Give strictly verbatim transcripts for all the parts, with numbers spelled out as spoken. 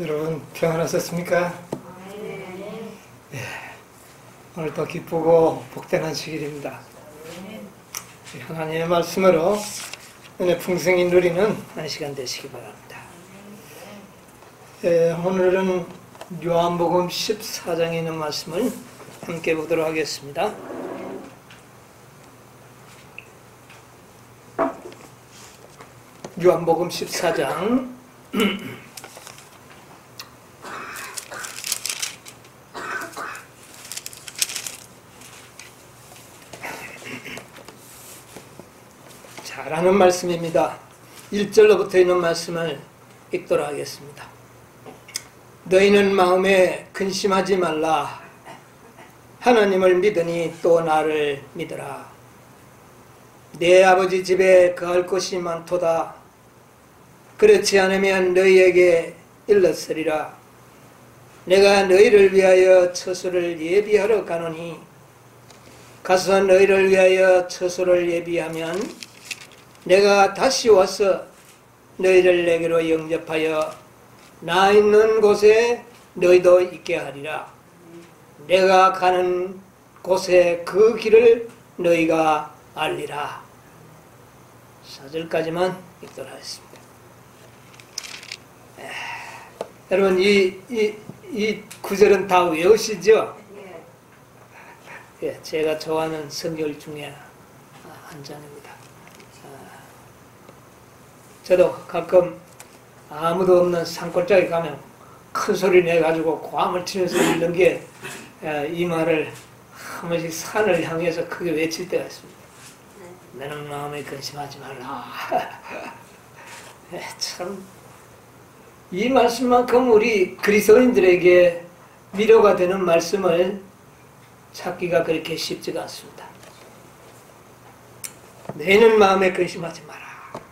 여러분 평안하셨습니까? 네. 오늘도 기쁘고 복되는 시길입니다. 하나님의 말씀으로 은혜 풍성히 누리는 한 시간 되시기 바랍니다. 네, 오늘은 요한복음 십사 장에 있는 말씀을 함께 보도록 하겠습니다. 요한복음 십사 장 잘하는 말씀입니다. 일 절로부터 있는 말씀을 읽도록 하겠습니다. 너희는 마음에 근심하지 말라. 하나님을 믿으니 또 나를 믿으라. 내 아버지 집에 거할 곳이 많도다. 그렇지 않으면 너희에게 일렀으리라. 내가 너희를 위하여 처소를 예비하러 가노니 가서 너희를 위하여 처소를 예비하면 내가 다시 와서 너희를 내게로 영접하여 나 있는 곳에 너희도 있게 하리라. 내가 가는 곳에 그 길을 너희가 알리라. 사 절까지만 읽도록 하겠습니다. 에, 여러분 이, 이, 이 구절은 다 외우시죠? 예, 제가 좋아하는 성경 중에 한 장입니다. 저도 가끔 아무도 없는 산골짜기 가면 큰 소리 내가지고 고함을 치면서 읽는 게 이 말을 한 번씩 산을 향해서 크게 외칠 때가 있습니다. 너는 마음에 근심하지 말라. 참 이 말씀만큼 우리 그리스도인들에게 위로가 되는 말씀을 찾기가 그렇게 쉽지가 않습니다. 너희는 마음에 근심하지 마라.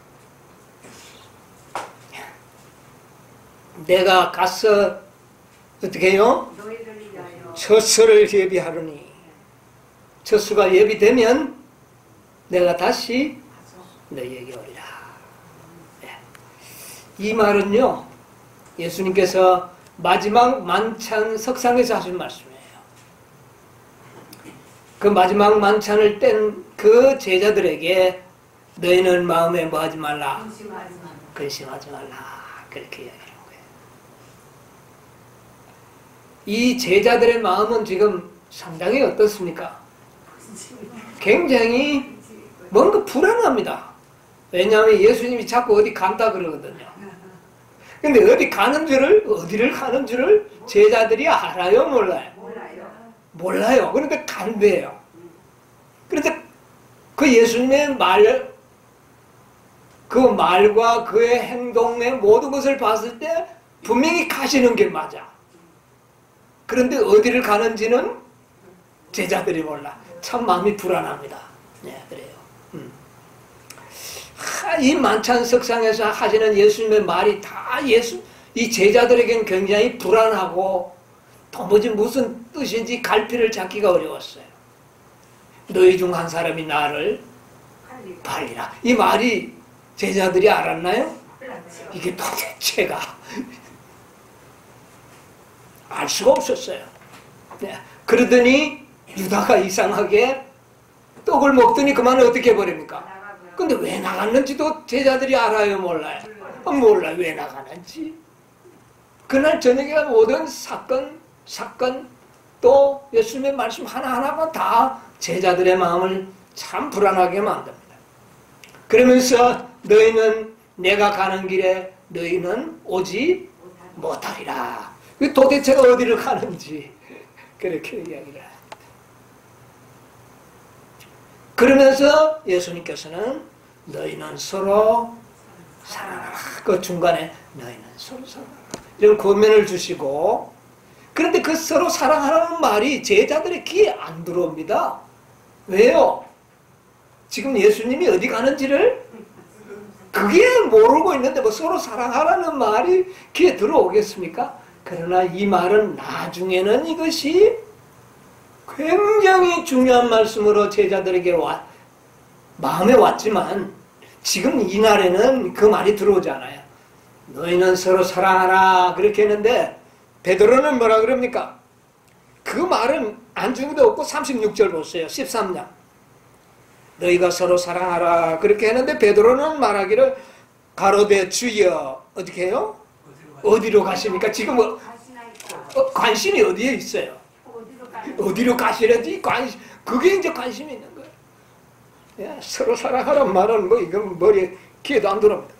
내가 가서 어떻게 해요? 처소를 예비하려니 처소가 예비되면 내가 다시 너희에게 오리라. 네. 이 말은요 예수님께서 마지막 만찬 석상에서 하신 말씀이에요. 그 마지막 만찬을 뗀 그 제자들에게 너희는 마음에 뭐 하지 말라? 근심하지 말라. 그렇게 이야기해요. 이 제자들의 마음은 지금 상당히 어떻습니까? 굉장히 뭔가 불안합니다. 왜냐하면 예수님이 자꾸 어디 간다 그러거든요. 근데 어디 가는 줄을, 어디를 가는 줄을 제자들이 알아요? 몰라요? 몰라요. 그러니까 간대요. 그런데 그 예수님의 말, 그 말과 그의 행동의 모든 것을 봤을 때 분명히 가시는 게 맞아. 그런데 어디를 가는지는 제자들이 몰라. 참 마음이 불안합니다. 네, 그래요. 음. 하, 이 만찬 석상에서 하시는 예수님의 말이 다 예수, 이 제자들에겐 굉장히 불안하고 도무지 무슨 뜻인지 갈피를 잡기가 어려웠어요. 너희 중 한 사람이 나를 팔리라. 이 말이 제자들이 알았나요? 이게 도대체가 알 수가 없었어요. 네. 그러더니 유다가 이상하게 떡을 먹더니 그만 어떻게 해버립니까? 근데 왜 나갔는지도 제자들이 알아요? 몰라요? 몰라요. 왜 나가는지. 그날 저녁에 모든 사건, 사건 또 예수님의 말씀 하나하나가 다 제자들의 마음을 참 불안하게 만듭니다. 그러면서 너희는 내가 가는 길에 너희는 오지 못하리라. 도대체가 어디를 가는지 그렇게 이야기를 합니다. 그러면서 예수님께서는 너희는 서로 사랑하라. 그 중간에 너희는 서로 사랑하라. 이런 권면을 주시고 그런데 그 서로 사랑하라는 말이 제자들의 귀에 안 들어옵니다. 왜요? 지금 예수님이 어디 가는지를 그게 모르고 있는데 뭐 서로 사랑하라는 말이 귀에 들어오겠습니까? 그러나 이 말은 나중에는 이것이 굉장히 중요한 말씀으로 제자들에게 와, 마음에 왔지만 지금 이날에는 그 말이 들어오지 않아요. 너희는 서로 사랑하라 그렇게 했는데 베드로는 뭐라 그럽니까? 그 말은 안중에도 없고 삼십육 절 보세요. 십삼 장 너희가 서로 사랑하라 그렇게 했는데 베드로는 말하기를 가로되 주여 어떻게 해요? 어디로 가십니까? 지금 어, 어, 관심이 어디에 있어요? 어디로 가시려지? 관심, 그게 이제 관심이 있는 거예요. 야, 서로 사랑하란 말은 뭐 이건 머리에 귀에도 안 들어옵니다.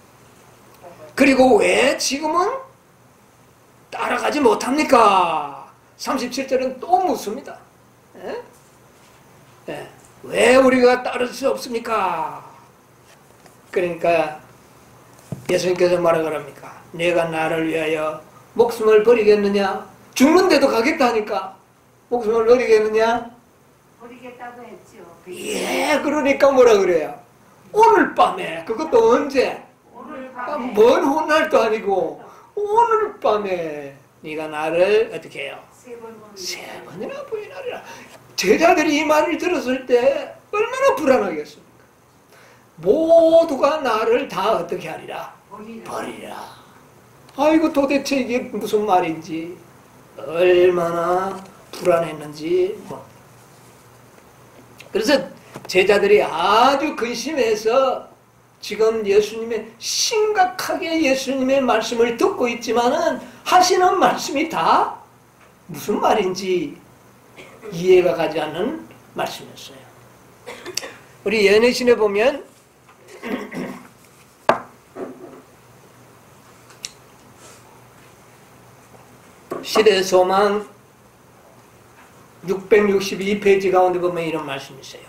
그리고 왜 지금은 따라가지 못합니까? 삼십칠 절은 또 묻습니다. 예? 예. 왜 우리가 따를 수 없습니까? 그러니까 예수님께서 뭐라 그럽니까? 내가 나를 위하여 목숨을 버리겠느냐? 죽는데도 가겠다니까 목숨을 버리겠느냐? 버리겠다고 했죠. 예, 그러니까 뭐라 그래요? 오늘 밤에, 그것도 언제? 오늘 밤에. 먼 훗날도 아니고 오늘 밤에 네가 나를 어떻게 해요? 세 번 세 번이나 부인하리라. 제자들이 이 말을 들었을 때 얼마나 불안하겠습니까? 모두가 나를 다 어떻게 하리라? 버리라. 아이고 도대체 이게 무슨 말인지 얼마나 불안했는지. 그래서 제자들이 아주 근심해서 지금 예수님의 심각하게 예수님의 말씀을 듣고 있지만은 하시는 말씀이 다 무슨 말인지 이해가 가지 않는 말씀이었어요. 우리 연애신에 보면 시대소망 육백육십이 페이지 가운데 보면 이런 말씀이 있어요.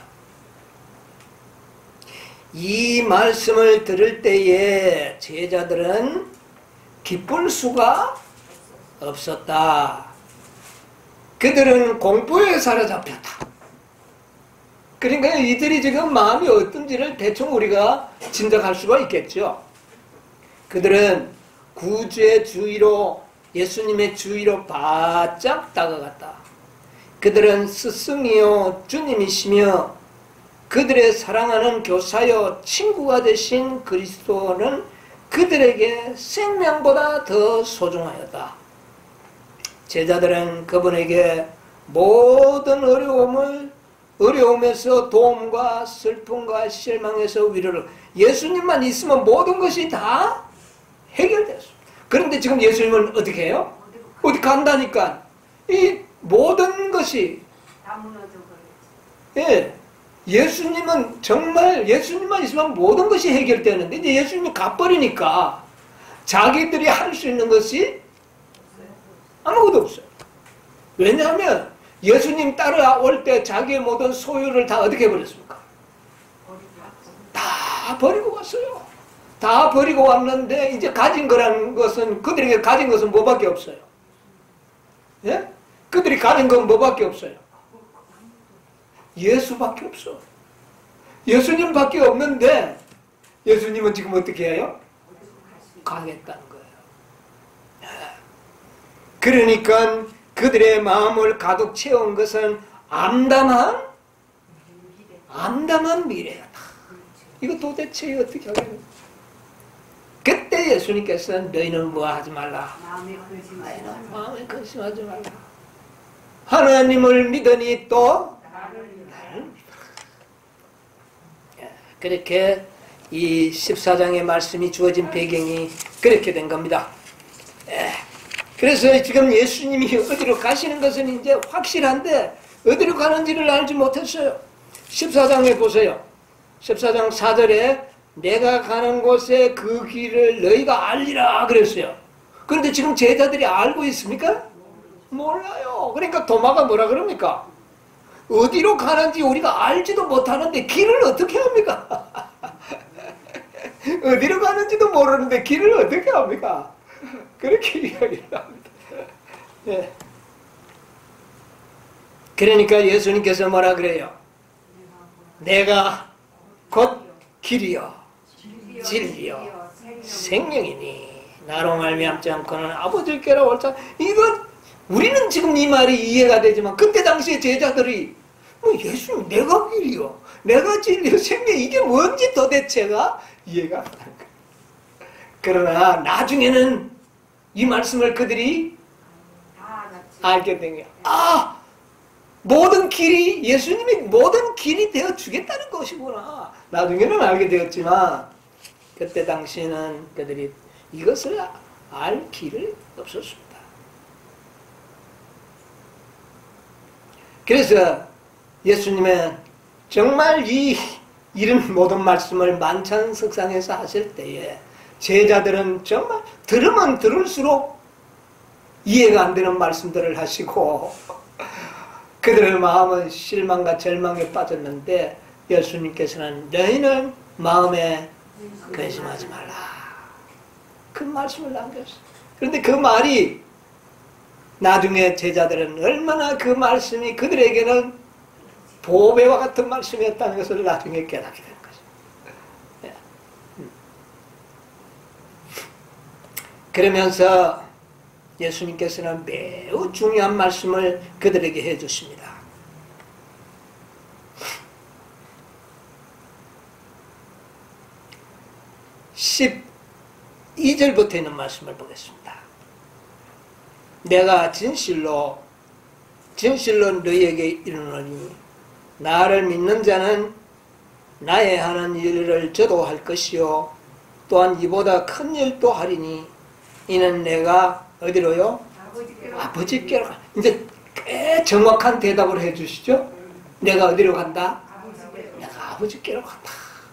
이 말씀을 들을 때에 제자들은 기쁠 수가 없었다. 그들은 공포에 사로잡혔다. 그러니까 이들이 지금 마음이 어떤지를 대충 우리가 짐작할 수가 있겠죠. 그들은 구주의 주위로 예수님의 주위로 바짝 다가갔다. 그들은 스승이요 주님이시며 그들의 사랑하는 교사요 친구가 되신 그리스도는 그들에게 생명보다 더 소중하였다. 제자들은 그분에게 모든 어려움을 어려움에서 도움과 슬픔과 실망에서 위로를 예수님만 있으면 모든 것이 다 해결됐어. 그런데 지금 예수님은 어떻게 해요? 어디 간다니까 이 모든 것이 다 무너져 버렸지. 예, 예수님은 정말 예수님만 있으면 모든 것이 해결되는데 이제 예수님이 가버리니까 자기들이 할 수 있는 것이 아무것도 없어요. 왜냐하면 예수님 따라올 때 자기의 모든 소유를 다 어떻게 해버렸습니까? 다 버리고 왔어요. 다 버리고 왔는데 이제 가진 거라는 것은 그들에게 가진 것은 뭐밖에 없어요? 예? 그들이 가진 건 뭐밖에 없어요? 예수밖에 없어. 예수님밖에 없는데 예수님은 지금 어떻게 해요? 가겠다는 거예요. 그러니까 그들의 마음을 가득 채운 것은 암담한 암담한 미래였다. 이거 도대체 어떻게 하겠냐? 그때 예수님께서는 너희는 뭐 하지 말라. 마음에 근심하지 말라. 마음에 근심하지 말라. 하나님을 믿으니 또 나를 나를 믿어라. 그렇게 이 십사 장의 말씀이 주어진 배경이 그렇게 된 겁니다. 그래서 지금 예수님이 어디로 가시는 것은 이제 확실한데 어디로 가는지를 알지 못했어요. 십사 장에 보세요. 십사 장 사 절에 내가 가는 곳에 그 길을 너희가 알리라 그랬어요. 그런데 지금 제자들이 알고 있습니까? 몰라요. 그러니까 도마가 뭐라 그럽니까? 어디로 가는지 우리가 알지도 못하는데 길을 어떻게 합니까? 어디로 가는지도 모르는데 길을 어떻게 합니까? 그렇게 이야기를 합니다. 예. 그러니까 예수님께서 뭐라 그래요? 내가 곧 길이요 진리요 생명이니 나로 말미암지 않고는 아버지께로 올 자. 이건 우리는 지금 이 말이 이해가 되지만 그때 당시에 제자들이 뭐 예수님 내가 길이요 내가 진리요 생명 이게 뭔지 도대체가 이해가 안 가는 거예요. 그러나 나중에는 이 말씀을 그들이 다 알았지. 알게 된 거야. 아, 모든 길이 예수님이 모든 길이 되어 주겠다는 것이구나. 나중에는 알게 되었지만 그때 당시에는 그들이 이것을 알 길이 없었습니다. 그래서 예수님은 정말 이 이런 모든 말씀을 만찬석상에서 하실 때에 제자들은 정말 들으면 들을수록 이해가 안 되는 말씀들을 하시고 그들의 마음은 실망과 절망에 빠졌는데 예수님께서는 너희는 마음에 근심하지 말라. 그 말씀을 남겼어요. 그런데 그 말이 나중에 제자들은 얼마나 그 말씀이 그들에게는 보배와 같은 말씀이었다는 것을 나중에 깨닫게 된 거죠. 그러면서 예수님께서는 매우 중요한 말씀을 그들에게 해주십니다. 십이 절부터 있는 말씀을 보겠습니다. 내가 진실로 진실로 너희에게 이르노니 나를 믿는 자는 나의 하는 일을 저도 할 것이요 또한 이보다 큰 일도 하리니 이는 내가 어디로요? 아버지께로. 아버지께로 가. 이제 꽤 정확한 대답을 해주시죠. 내가 어디로 간다? 아버지께로. 내가 아버지께로 간다.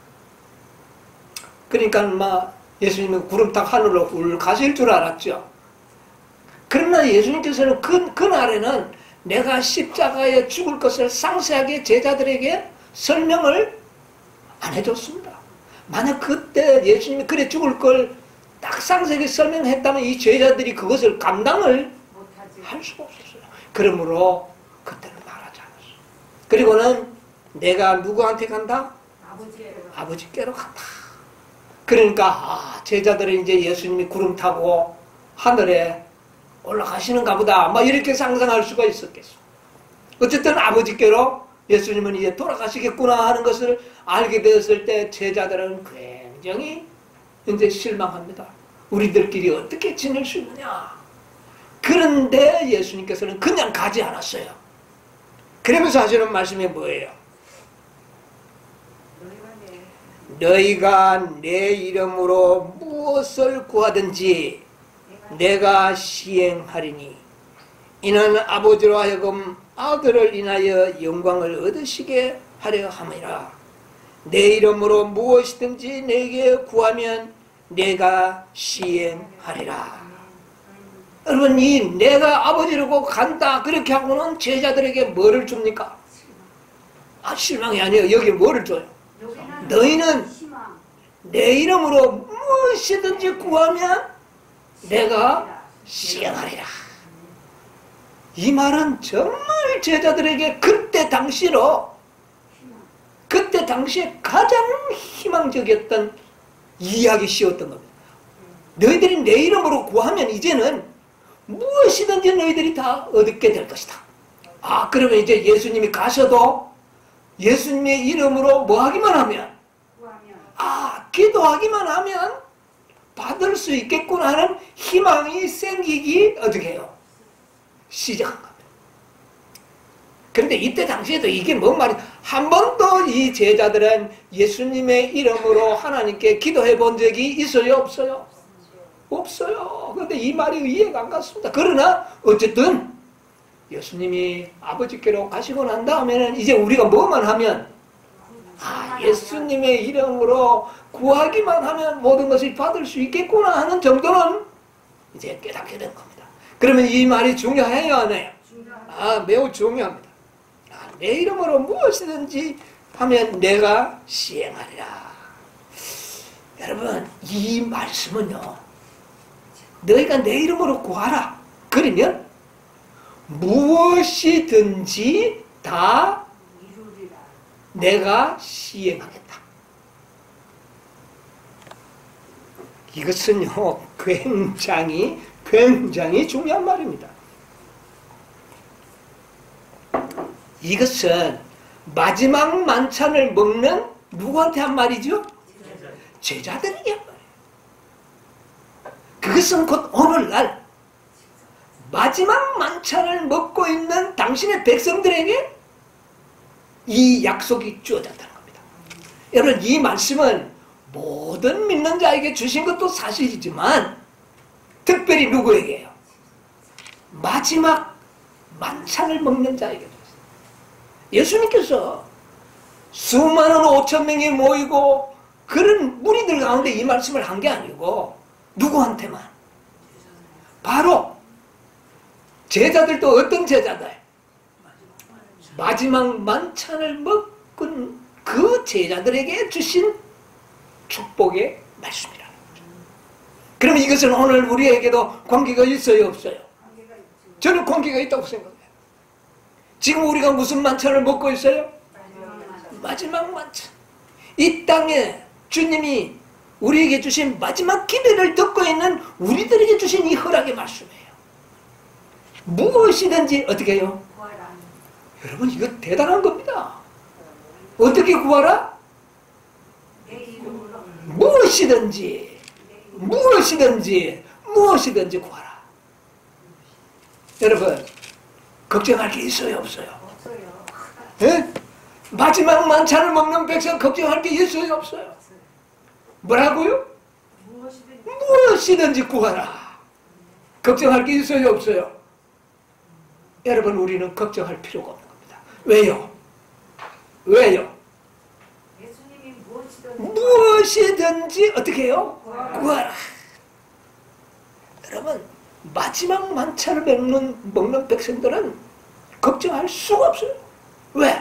그러니까 막 예수님은 구름탁 하늘로 훌 가실 줄 알았죠. 그러나 예수님께서는 그, 그날에는 내가 십자가에 죽을 것을 상세하게 제자들에게 설명을 안 해줬습니다. 만약 그때 예수님이 그래 죽을 걸 딱 상세하게 설명했다면 이 제자들이 그것을 감당을 못하지. 할 수가 없었어요. 그러므로 그때는 말하지 않았어요. 그리고는 내가 누구한테 간다? 아버지께로. 아버지께로 간다. 그러니까 아, 제자들은 이제 예수님이 구름 타고 하늘에 올라가시는가 보다 막 이렇게 상상할 수가 있었겠어. 어쨌든 아버지께로 예수님은 이제 돌아가시겠구나 하는 것을 알게 되었을 때 제자들은 굉장히 이제 실망합니다. 우리들끼리 어떻게 지낼 수 있느냐. 그런데 예수님께서는 그냥 가지 않았어요. 그러면서 하시는 말씀이 뭐예요? 너희가 내 이름으로 무엇을 구하든지 내가 시행하리니 이는 아버지로 하여금 아들을 인하여 영광을 얻으시게 하려 함이라. 내 이름으로 무엇이든지 내게 구하면 내가 시행하리라. 여러분, 이 내가 아버지로 간다 그렇게 하고는 제자들에게 뭐를 줍니까? 아, 실망이 아니에요. 여기 뭐를 줘요? 너희는 희망. 내 이름으로 무엇이든지 구하면 내가 시행하리라. 이 말은 정말 제자들에게 그때 당시로 그때 당시에 가장 희망적이었던 이야기시였던 겁니다. 너희들이 내 이름으로 구하면 이제는 무엇이든지 너희들이 다 얻게 될 것이다. 아, 그러면 이제 예수님이 가셔도 예수님의 이름으로 뭐 하기만 하면 아, 기도하기만 하면 받을 수 있겠구나 하는 희망이 생기기 어떻게 해요? 시작한 겁니다. 그런데 이때 당시에도 이게 뭔 말이야? 한 번도 이 제자들은 예수님의 이름으로 하나님께 기도해 본 적이 있어요? 없어요? 없어요. 그런데 이 말이 이해가 안 갔습니다. 그러나 어쨌든 예수님이 아버지께로 가시고 난 다음에는 이제 우리가 뭐만 하면 아, 예수님의 이름으로 구하기만 하면 모든 것을 받을 수 있겠구나 하는 정도는 이제 깨닫게 된 겁니다. 그러면 이 말이 중요해요, 안 해요? 아, 매우 중요합니다. 아, 내 이름으로 무엇이든지 하면 내가 시행하리라. 여러분, 이 말씀은요, 너희가 내 이름으로 구하라. 그러면 무엇이든지 다 내가 시행하겠다. 이것은요, 굉장히 굉장히 중요한 말입니다. 이것은 마지막 만찬을 먹는 누구한테 한 말이죠? 제자들에게 한 말이에요. 이것은 곧 오늘날 마지막 만찬을 먹고 있는 당신의 백성들에게 이 약속이 주어졌다는 겁니다. 여러분, 이 말씀은 모든 믿는 자에게 주신 것도 사실이지만 특별히 누구에게요? 마지막 만찬을 먹는 자에게 줬어요. 예수님께서 수많은 오천 명이 모이고 그런 무리들 가운데 이 말씀을 한 게 아니고 누구한테만? 바로 제자들도 어떤 제자들? 마지막 만찬을 먹은 그 제자들에게 주신 축복의 말씀이라는 거죠. 그럼 이것은 오늘 우리에게도 관계가 있어요, 없어요? 저는 관계가 있다고 생각해요. 지금 우리가 무슨 만찬을 먹고 있어요? 마지막 만찬. 이 땅에 주님이 우리에게 주신 마지막 기회를 듣고 있는 우리들에게 주신 이 허락의 말씀이에요. 무엇이든지 어떻게 해요? 여러분, 이거 대단한 겁니다. 어떻게 구하라? 무엇이든지 무엇이든지 무엇이든지 구하라. 여러분, 걱정할 게 있어요, 없어요? 예? 마지막 만찬을 먹는 백성 걱정할 게 있어요, 없어요? 뭐라고요? 무엇이든지 구하라. 걱정할 게 있어요, 없어요? 여러분, 우리는 걱정할 필요가 없는 겁니다. 왜요? 왜요? 무엇이든지 어떻게 해요? 구하라. 여러분, 마지막 만찬을 먹는, 먹는 백성들은 걱정할 수가 없어요. 왜?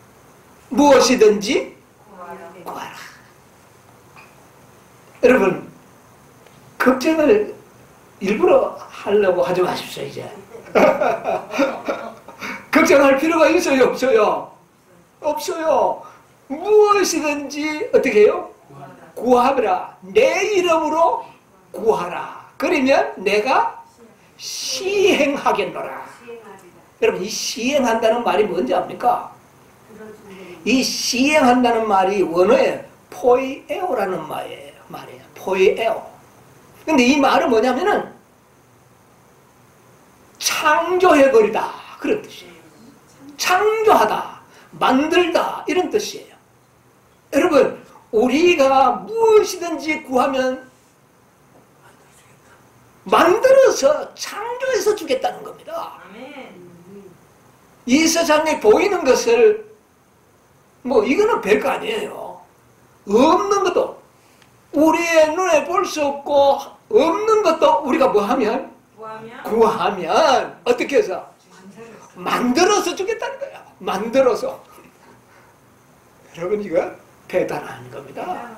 무엇이든지 구하라. 여러분, 걱정을 일부러 하려고 하지 마십시오, 이제. 걱정할 필요가 있어요, 없어요? 없어요. 무엇이든지 어떻게 해요? 구하라. 내 이름으로 구하라. 그러면 내가 시행하겠노라. 여러분, 이 시행한다는 말이 뭔지 압니까? 이 시행한다는 말이 원어에 포이에오라는 말이에요. 말이에요. 포이에오. 근데 이 말은 뭐냐면은 창조해버리다, 그런 뜻이에요. 창조하다, 만들다, 이런 뜻이에요. 여러분, 우리가 무엇이든지 구하면 만들어서 창조해서 주겠다는 겁니다. 이 세상에 보이는 것을 뭐 이거는 별거 아니에요. 없는 것도 우리의 눈에 볼 수 없고 없는 것도 우리가 뭐 하면? 구하면, 구하면 어떻게 해서? 만들어서 주겠다는 거야. 만들어서. 여러분, 이거 대단한 겁니다.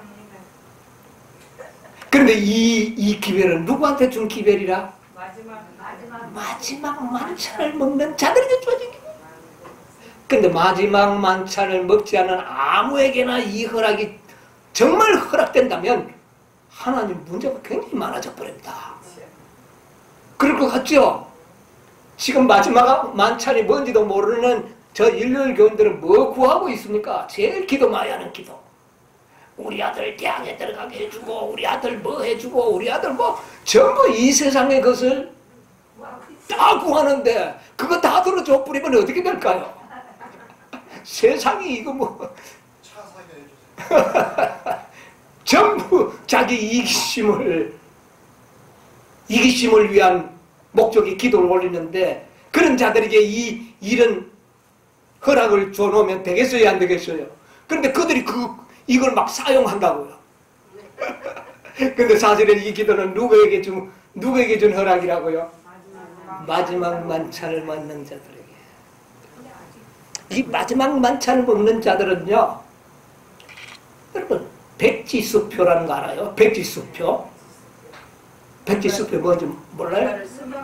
그런데 이, 이 기회는 누구한테 준 기회리라? 마지막, 마지막, 마지막 만찬을 먹는 자들에게 주어진 기회. 그런데 마지막 만찬을 먹지 않은 아무에게나 이 허락이 정말 허락된다면 하나님 문제가 굉장히 많아져 버립니다. 그럴 것 같죠? 지금 마지막 만찬이 뭔지도 모르는 저 일요일 교인들은 뭐 구하고 있습니까? 제일 기도 많이 하는 기도. 우리 아들 대학에 들어가게 해주고, 우리 아들 뭐 해주고, 우리 아들 뭐, 전부 이 세상의 것을 다 구하는데 그거 다 들어줘 버리면 어떻게 될까요? 세상이 이거 뭐 전부 자기 이기심을 이기심을 위한 목적이 기도를 올리는데, 그런 자들에게 이 이런 허락을 줘놓으면 되겠어요, 안 되겠어요? 그런데 그들이 그 이걸 막 사용한다고요. 근데 사실은 이 기도는 누구에게 준 누구에게 준 허락이라고요? 마지막 만찬을 먹는 자들에게. 이 마지막 만찬을 먹는 자들은요, 여러분, 백지수표라는 거 알아요? 백지수표. 백지수표 뭔지 몰라요?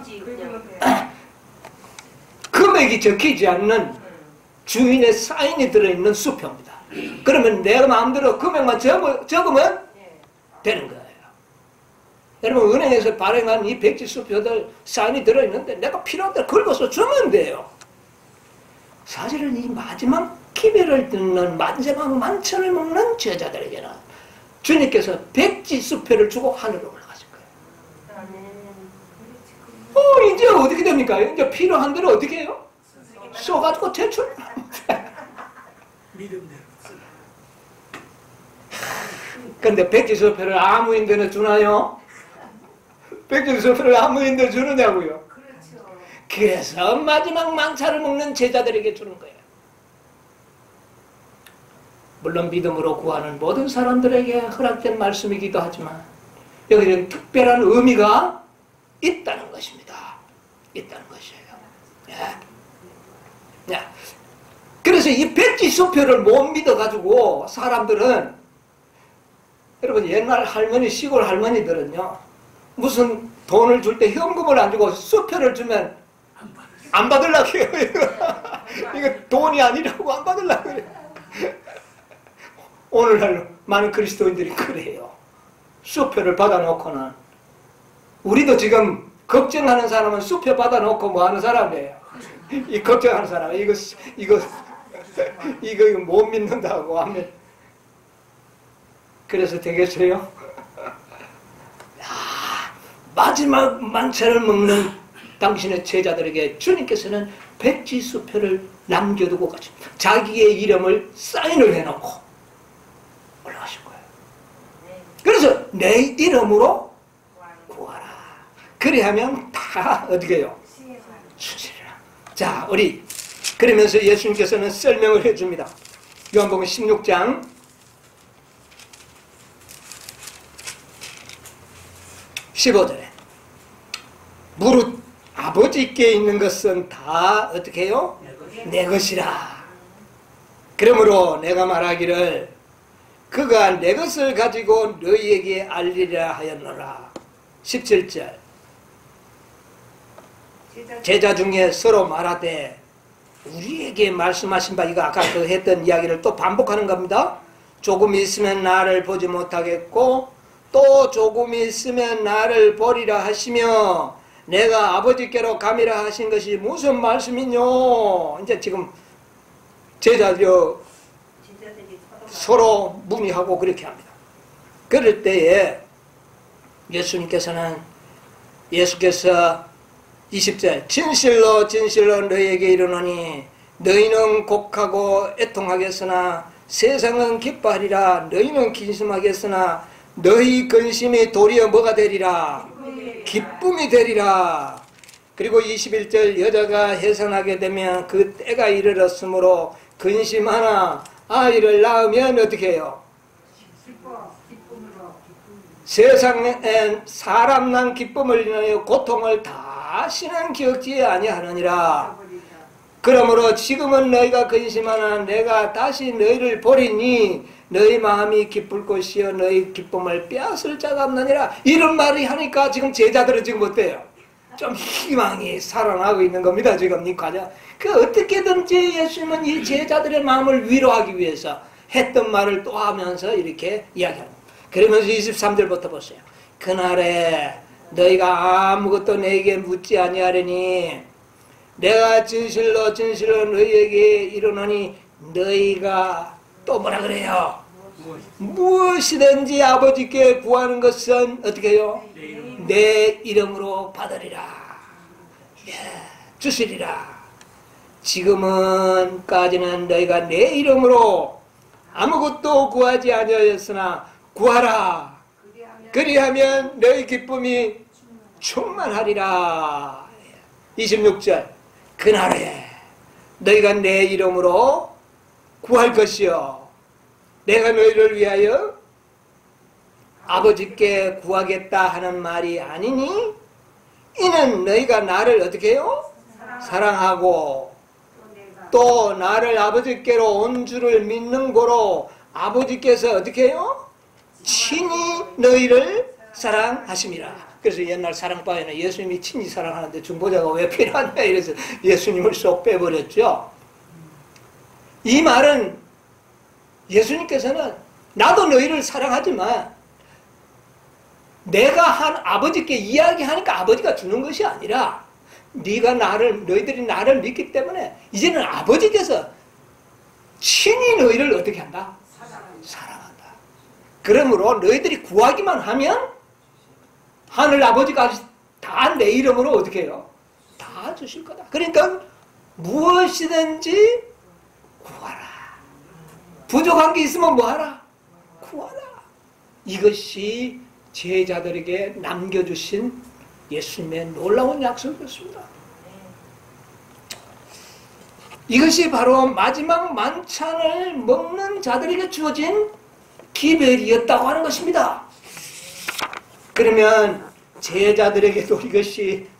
금액이 적히지 않는 주인의 사인이 들어있는 수표입니다. 그러면 내가 마음대로 금액만 적으, 적으면 되는 거예요. 여러분, 은행에서 발행한 이 백지수표들 사인이 들어있는데 내가 필요한 대로 긁어서 주면 돼요. 사실은 이 마지막 기회를 듣는 마지막 만찬을 먹는 제자들에게는 주님께서 백지수표를 주고 하늘로 올라가실 거예요. 이제 어떻게 됩니까? 이제 필요한 대로 어떻게 해요? 써가지고 제출. 믿음대로. 근데 백지수표를 아무인데나 주나요? 백지수표를 아무인데 주느냐고요? 그렇죠. 그래서 마지막 망차를 먹는 제자들에게 주는 거예요. 물론 믿음으로 구하는 모든 사람들에게 허락된 말씀이기도 하지만 여기는 특별한 의미가 있다는 것입니다. 있다는 것이에요. 예. 예. 그래서 이 백지수표를 못 믿어가지고 사람들은, 여러분 옛날 할머니, 시골 할머니들은요, 무슨 돈을 줄 때 현금을 안 주고 수표를 주면 안 받으려고 해요. 이거 돈이 아니라고 안 받으려고 해요. 오늘날 많은 그리스도인들이 그래요. 수표를 받아놓고는, 우리도 지금 걱정하는 사람은 수표 받아놓고 뭐 하는 사람이에요. 이 걱정하는 사람, 이거 이거 이거, 이거 못 믿는다고 하면 그래서 되겠어요? 야, 마지막 만찬을 먹는 당신의 제자들에게 주님께서는 백지수표를 남겨두고 가시, 자기의 이름을 사인을 해놓고 올라가신 거예요. 그래서 내 이름으로 구하라. 그래야면 다 어떻게 해요? 수치리라. 자, 우리 그러면서 예수님께서는 설명을 해줍니다. 요한복음 십육 장 십오 절에 무릇 아버지께 있는 것은 다 어떻게 해요? 내 것이라. 그러므로 내가 말하기를 그가 내 것을 가지고 너희에게 알리라 하였노라. 십칠 절 제자 중에 서로 말하되 우리에게 말씀하신 바, 이거 아까 그 했던 이야기를 또 반복하는 겁니다. 조금 있으면 나를 보지 못하겠고 또 조금 있으면 나를 보리라 하시며 내가 아버지께로 가미라 하신 것이 무슨 말씀이뇨? 이제 지금 제자들이 서로 문의하고 그렇게 합니다. 그럴 때에 예수님께서는 예수께서 이십 절 진실로 진실로 너희에게 이르노니 너희는 곡하고 애통하겠으나 세상은 기뻐하리라. 너희는 근심하겠으나 너희 근심이 도리어 뭐가 되리라? 기쁨이 되리라. 그리고 이십일 절 여자가 해산하게 되면 그 때가 이르렀으므로 근심하나 아이를 낳으면 어떻게 해요? 세상에 사람 난 기쁨을 인하여 고통을 다시는 겪지 아니하느니라. 그러므로 지금은 너희가 근심하나 내가 다시 너희를 보리니 너희 마음이 기쁠 것이요 너희 기쁨을 빼앗을 자가 없느니라. 이런 말이 하니까 지금 제자들은 지금 어때요? 좀 희망이 살아나고 있는 겁니다. 지금 이 과정. 그 어떻게든지 예수님은 이 제자들의 마음을 위로하기 위해서 했던 말을 또 하면서 이렇게 이야기합니다. 그러면서 이십삼 절부터 보세요. 그날에 너희가 아무것도 내게 묻지 아니하려니 내가 진실로 진실로 너희에게 이르노니 너희가 또 뭐라 그래요? 무엇이든지 아버지께 구하는 것은 어떻게 해요? 내 이름으로 받으리라. 예, 주시리라. 지금은까지는 너희가 내 이름으로 아무것도 구하지 아니하였으나 구하라. 그리하면 너희 기쁨이 충만하리라. 이십육 절 그날에 너희가 내 이름으로 구할 것이요 내가 너희를 위하여 아버지께 구하겠다 하는 말이 아니니 이는 너희가 나를 어떻게 해요? 사랑하고 또 나를 아버지께로 온 줄을 믿는 고로 아버지께서 어떻게 해요? 친히 너희를 사랑하심이라. 그래서 옛날 사랑바에는 예수님이 친히 사랑하는데 중보자가 왜 필요하냐 이래서 예수님을 쏙 빼버렸죠. 이 말은 예수님께서는 나도 너희를 사랑하지만 내가 한 아버지께 이야기하니까 아버지가 주는 것이 아니라 네가 나를 너희들이 나를 믿기 때문에 이제는 아버지께서 친히 너희를 어떻게 한다? 사랑한다. 그러므로 너희들이 구하기만 하면 하늘 아버지가 다 내 이름으로 어떻게 해요? 다 주실 거다. 그러니까 무엇이든지 구하라. 부족한 게 있으면 뭐하라? 구하라. 이것이 제자들에게 남겨주신 예수님의 놀라운 약속이었습니다. 이것이 바로 마지막 만찬을 먹는 자들에게 주어진 기별이었다고 하는 것입니다. 그러면 제자들에게도 이것이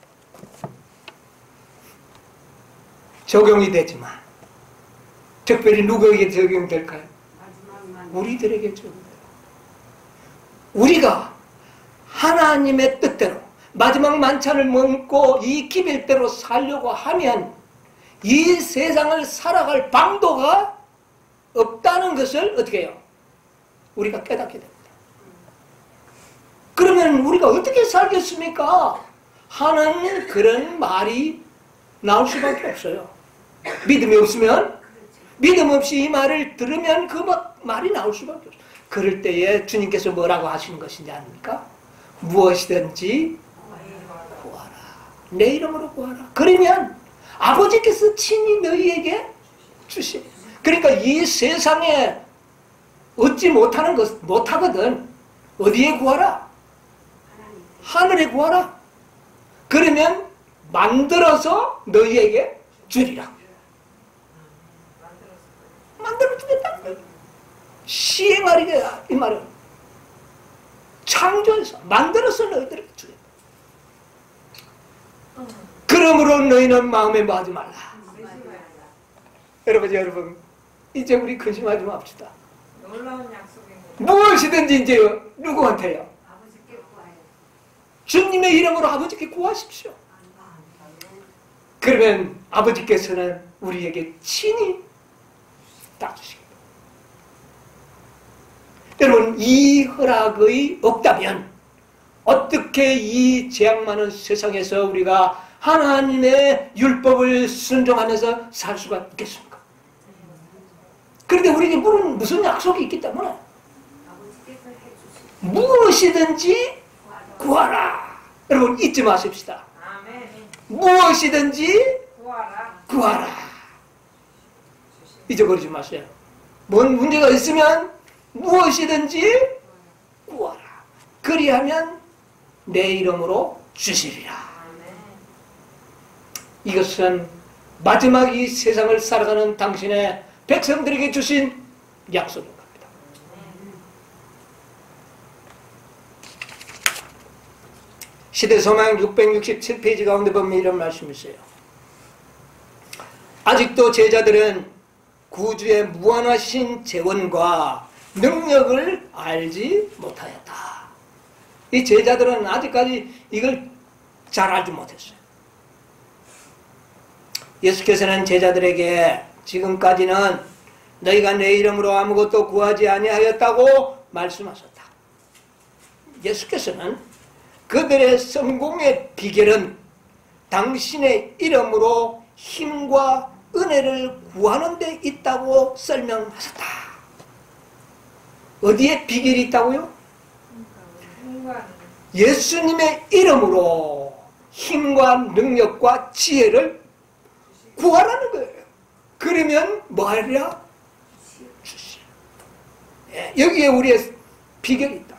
적용이 되지만 특별히 누구에게 적용될까요? 우리들에게 적용돼요. 우리가 하나님의 뜻대로 마지막 만찬을 먹고 이 기별대로 살려고 하면 이 세상을 살아갈 방도가 없다는 것을 어떻게 해요? 우리가 깨닫게 됩니다. 그러면 우리가 어떻게 살겠습니까? 하는 그런 말이 나올 수밖에 없어요. 믿음이 없으면, 믿음 없이 이 말을 들으면 그 말이 나올 수밖에 없어요. 그럴 때에 주님께서 뭐라고 하시는 것인지 아닙니까? 무엇이든지 구하라. 내 이름으로 구하라. 그러면 아버지께서 친히 너희에게 주시. 그러니까 이 세상에 얻지 못하는 것, 못하거든. 어디에 구하라? 하늘에 구하라. 그러면 만들어서 너희에게 주리라. 만들어 주겠다. 시행하리라. 이 말은 창조해서 만들어서 너희들에게 주겠다. 그러므로 너희는 마음에 뭐하지 말라. 여러분, 여러분, 이제 우리 근심하지 맙시다. 놀라운 약속인 무엇이든지 이제 누구한테요? 주님의 이름으로 아버지께 구하십시오. 그러면 아버지께서는 우리에게 친히 따주시겠다. 여러분, 이 허락의 없다면 어떻게 이 죄악 많은 세상에서 우리가 하나님의 율법을 순종하면서 살 수가 있겠습니까? 그런데 우리에게 무슨, 무슨 약속이 있기 때문에 무엇이든지 구하라. 여러분, 잊지 마십시다. 무엇이든지 구하라. 구하라. 잊어버리지 마세요. 뭔 문제가 있으면 무엇이든지 구하라. 그리하면 내 이름으로 주시리라. 이것은 마지막 이 세상을 살아가는 당신의 백성들에게 주신 약속인 겁니다. 시대소망 육백육십칠 페이지 가운데 보면 이런 말씀이 있어요. 아직도 제자들은 구주의 무한하신 재원과 능력을 알지 못하였다. 이 제자들은 아직까지 이걸 잘 알지 못했어요. 예수께서는 제자들에게 지금까지는 너희가 내 이름으로 아무것도 구하지 아니하였다고 말씀하셨다. 예수께서는 그들의 성공의 비결은 당신의 이름으로 힘과 은혜를 구하는 데 있다고 설명하셨다. 어디에 비결이 있다고요? 예수님의 이름으로 힘과 능력과 지혜를 구하라는 거예요. 그러면 뭐 하리라? 주시라. 예, 여기에 우리의 비결이 있다.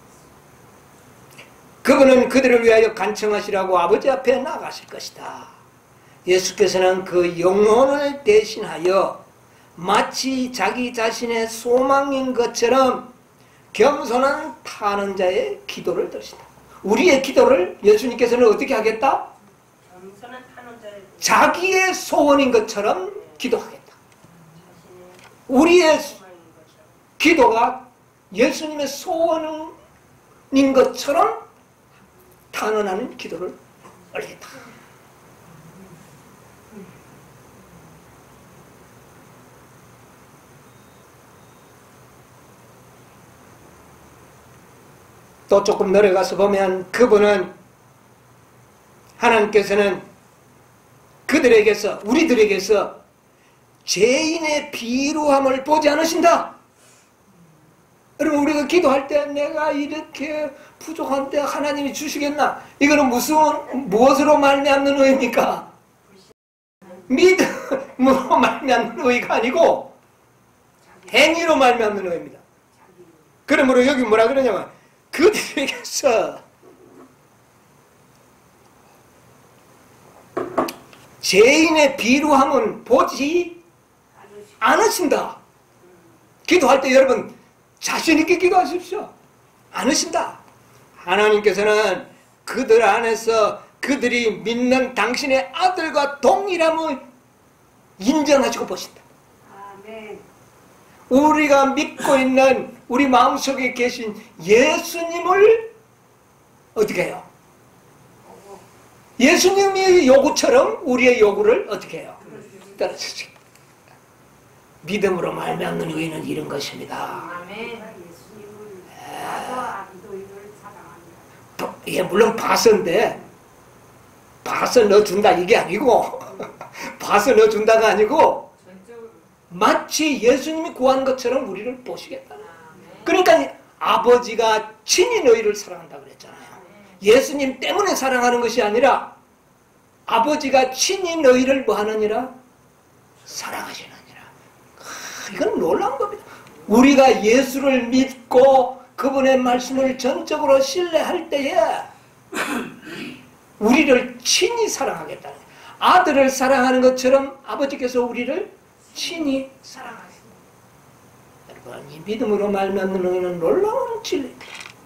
그분은 그들을 위하여 간청하시라고 아버지 앞에 나가실 것이다. 예수께서는 그 영혼을 대신하여 마치 자기 자신의 소망인 것처럼 겸손한 타는 자의 기도를 들으신다. 우리의 기도를 예수님께서는 어떻게 하겠다? 겸손한 타는 자의 자기의 소원인 것처럼 기도하겠다. 우리의 기도가 예수님의 소원인 것처럼 탄원하는 기도를 올리겠다. 또 조금 내려가서 보면 그분은 하나님께서는 그들에게서 우리들에게서 죄인의 비루함을 보지 않으신다. 여러분 우리가 기도할 때 내가 이렇게 부족한데 하나님이 주시겠나? 이거는 무슨 무엇으로 말미암는 의입니까? 믿음으로 말미암는 의가 아니고 행위로 말미암는 의입니다. 그러므로 여기 뭐라 그러냐면 그들에게서 죄인의 비루함은 보지 않으신다. 기도할 때 여러분 자신 있게 기도하십시오. 않으신다. 하나님께서는 그들 안에서 그들이 믿는 당신의 아들과 동일함을 인정하시고 보신다. 아멘. 우리가 믿고 있는 우리 마음속에 계신 예수님을 어떻게 해요? 예수님의 요구처럼 우리의 요구를 어떻게 해요? 떨어지죠. 믿음으로 말미암는 의는 이런 것입니다. 아멘. 예수님을 나도 아기도 사랑합니다. 이게 물론 봐서인데 봐서 넣어준다 이게 아니고 봐서 넣어준다가 아니고 전적으로. 마치 예수님이 구한 것처럼 우리를 보시겠다. 그러니까 아버지가 친히 너희를 사랑한다 그랬잖아요. 예수님 때문에 사랑하는 것이 아니라 아버지가 친히 너희를 뭐 하느니라? 사랑하시느니라. 아, 이건 놀라운 겁니다. 우리가 예수를 믿고 그분의 말씀을 전적으로 신뢰할 때에 우리를 친히 사랑하겠다는 거예요. 아들을 사랑하는 것처럼 아버지께서 우리를 친히 사랑하십니다. 여러분, 이 믿음으로 말미암는 의는 놀라운 진리입니다.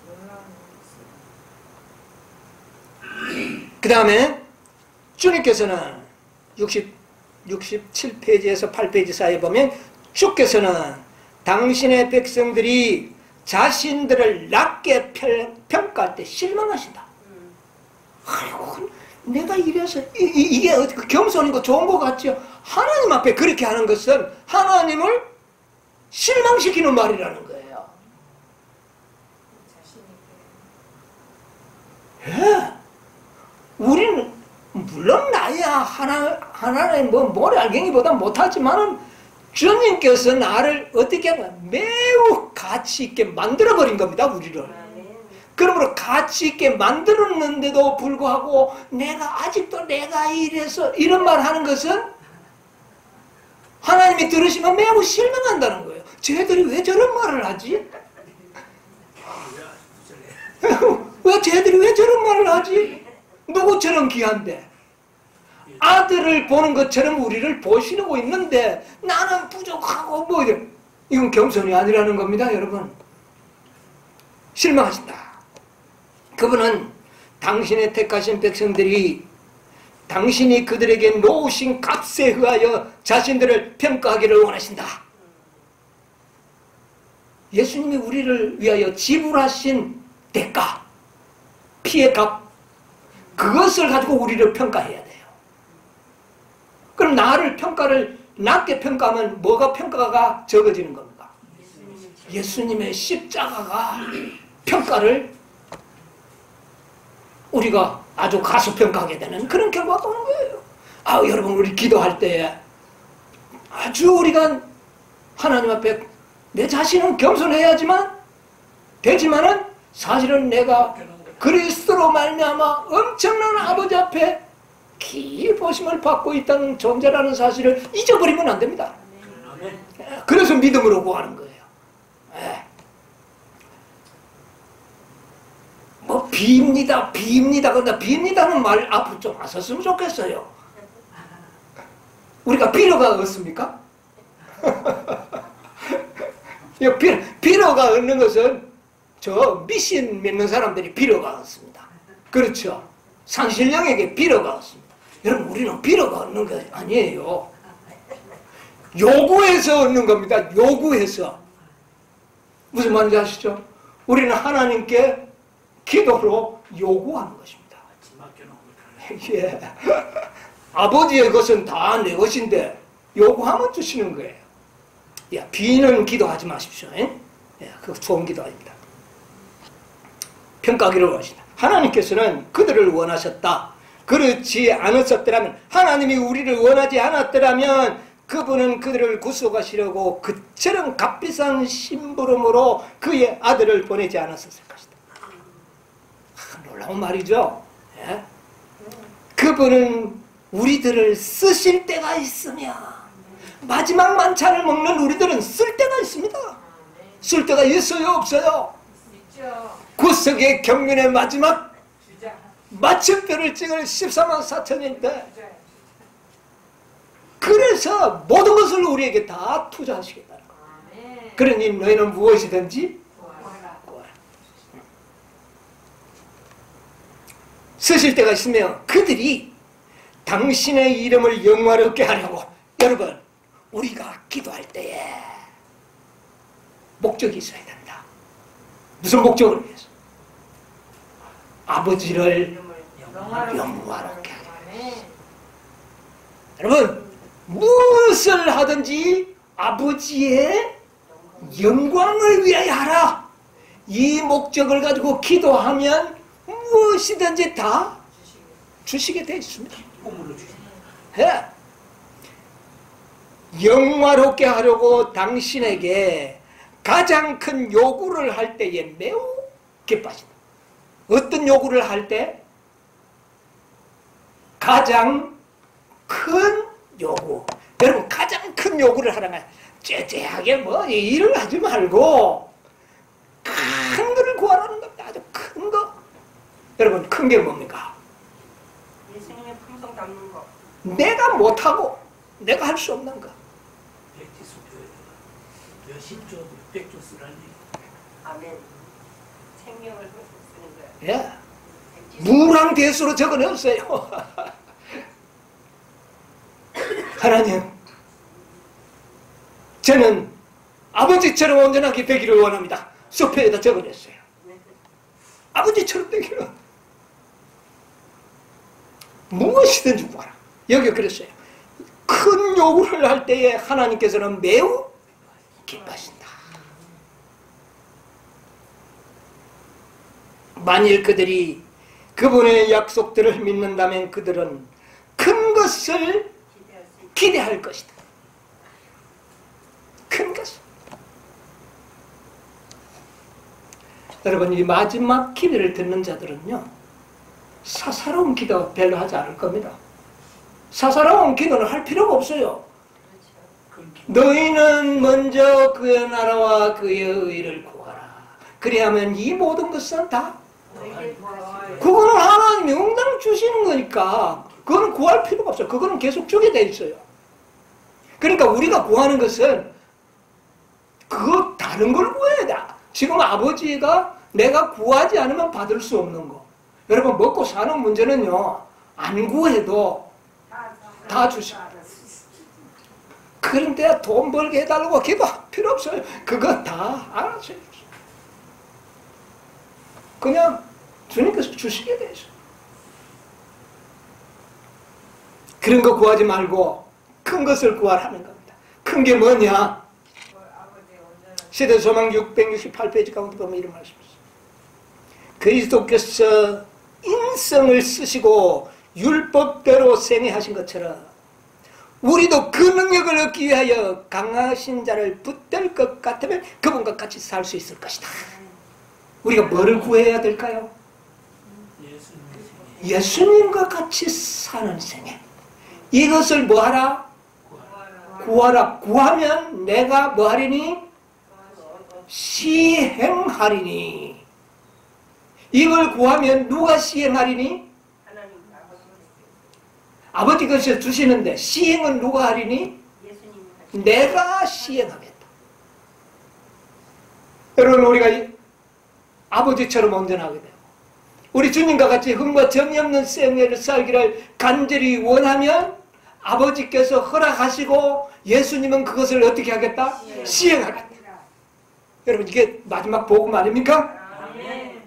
그 다음에 주님께서는 육십, 육십칠 페이지에서 팔 페이지 사이에 보면 주께서는 당신의 백성들이 자신들을 낮게 평가할 때 실망하신다. 아이고, 내가 이래서 이, 이, 이게 어떻게 겸손이고 좋은 것 같죠? 하나님 앞에 그렇게 하는 것은 하나님을 실망시키는 말이라는 거예요. 예. 우리는 물론 나야 하나 하나님 뭐 모래알갱이보다 못하지만은 주님께서 나를 어떻게 하냐 매우 가치 있게 만들어 버린 겁니다. 우리를. 그러므로 가치 있게 만들었는데도 불구하고 내가 아직도 내가 이래서 이런 말 하는 것은 하나님이 들으시면 매우 실망한다는 거예요. 쟤들이 왜 저런 말을 하지? 왜 쟤들이 왜 저런 말을 하지? 누구처럼 귀한데 아들을 보는 것처럼 우리를 보시려고 있는데 나는 부족하고 뭐 이건 겸손이 아니라는 겁니다. 여러분 실망하신다. 그분은 당신의 택하신 백성들이 당신이 그들에게 놓으신 값에 의하여 자신들을 평가하기를 원하신다. 예수님이 우리를 위하여 지불하신 대가, 피의 값, 그것을 가지고 우리를 평가해야 돼요. 그럼 나를 평가를 낮게 평가하면 뭐가 평가가 적어지는 겁니까? 예수님의 십자가가 평가를 우리가 아주 가소평가하게 되는 그런 결과가 오는 거예요. 아, 여러분 우리 기도할 때 아주 우리가 하나님 앞에 내 자신은 겸손해야지만 되지만은 사실은 내가 그리스도로 말미암아 엄청난 아버지 앞에 깊이 보심을 받고 있다는 존재라는 사실을 잊어버리면 안 됩니다. 그래서 믿음으로 구하는 거예요. 뭐 빕니다, 빕니다. 근데 빕니다는 말 앞으로 좀 안 썼으면 좋겠어요. 우리가 빌어가 없습니까? 빌어가 없는 것은 저 미신 믿는 사람들이 빌어가 없습니다. 그렇죠? 산신령에게 빌어가 없습니다. 여러분 우리는 빌어가 없는 게 아니에요. 요구해서 얻는 겁니다. 요구해서. 무슨 말인지 아시죠? 우리는 하나님께 기도로 요구하는 것입니다. 예. 아버지의 것은 다 내 것인데 요구하면 주시는 거예요. 야, 비는 기도하지 마십시오. 예? 예, 그거 좋은 기도 아닙니다. 평가하기를 원하신다. 하나님께서는 그들을 원하셨다. 그렇지 않으셨더라면 하나님이 우리를 원하지 않았더라면 그분은 그들을 구속하시려고 그처럼 값비싼 심부름으로 그의 아들을 보내지 않았었을 것이다. 아, 놀라운 말이죠. 예? 그분은 우리들을 쓰실 때가 있으며 마지막 만찬을 먹는 우리들은 쓸 때가 있습니다. 쓸 때가 있어요, 없어요? 있죠. 구속의 경륜의 마지막 마침표를 찍을 십사만 사천인데, 그래서 모든 것을 우리에게 다 투자하시겠다는 거예요. 그러니 너희는 무엇이든지 구하라. 쓰실 때가 있으면 그들이 당신의 이름을 영화롭게 하려고, 여러분, 우리가 기도할 때에 목적이 있어야 된다. 무슨 목적을 위해서? 아버지를 영화롭게 하기 위해서. 여러분, 무엇을 하든지 아버지의 영광을 위하여 하라. 이 목적을 가지고 기도하면 무엇이든지 다 주시게 되어 있습니다. 예. 영화롭게 하려고 당신에게 가장 큰 요구를 할 때에 매우 기뻐하신다. 어떤 요구를 할 때? 가장 큰 요구. 여러분, 가장 큰 요구를 하라면 째째하게 뭐 일을 하지 말고 큰 거를 구하라는 겁니다. 아주 큰 거. 여러분, 큰 게 뭡니까? 예수님의 품성 담는 거. 내가 못하고 내가 할 수 없는 거. 몇십조, 육백조 쓰라니. 아멘. 생명을 쓰는 거예요. 예. 무랑대수로 적어넣었어요. 하나님, 저는 아버지처럼 온전하게 되기를 원합니다. 소표에다 적어냈어요. 아버지처럼 되기를. 무엇이든지 구하라. 여기 그랬어요. 큰 요구를 할 때에 하나님께서는 매우 기뻐하신다. 만일 그들이 그분의 약속들을 믿는다면 그들은 큰 것을 기대할 것이다. 큰 것을. 여러분, 이 마지막 기도를 듣는 자들은요, 사사로운 기도 별로 하지 않을 겁니다. 사사로운 기도는 할 필요가 없어요. 너희는 먼저 그의 나라와 그의 의를 구하라. 그리하면 이 모든 것은 다, 그거는 하나님이 응당 주시는 거니까 그거는 구할 필요가 없어요. 그거는 계속 주게 돼 있어요. 그러니까 우리가 구하는 것은 그거 다른 걸 구해야 돼. 지금 아버지가 내가 구하지 않으면 받을 수 없는 거. 여러분, 먹고 사는 문제는요, 안 구해도 다 주셔. 그런데 돈 벌게 해달라고 기도할 필요 없어요. 그거 다 알아서 해주세요. 그냥 주님께서 주시게 돼 있어요. 그런 거 구하지 말고 큰 것을 구하라는 겁니다. 큰 게 뭐냐? 시대소망 육백육십팔 페이지 가운데 보면 이런 말씀이 있어요. 그리스도께서 인성을 쓰시고 율법대로 생애하신 것처럼 우리도 그 능력을 얻기 위하여 강하신 자를 붙들 것 같으면 그분과 같이 살 수 있을 것이다. 우리가 뭐를 구해야 될까요? 예수님과 같이 사는 생애. 이것을 뭐하라? 구하라. 구하면 내가 뭐하리니? 시행하리니. 이걸 구하면 누가 시행하리니? 아버지께서 주시는데 시행은 누가 하리니? 내가 시행하겠다. 여러분, 우리가 아버지처럼 온전하게 되고 우리 주님과 같이 흠과 점이 없는 생애를 살기를 간절히 원하면 아버지께서 허락하시고 예수님은 그것을 어떻게 하겠다? 시행. 시행하겠다. 여러분, 이게 마지막 복음 아닙니까? 아멘.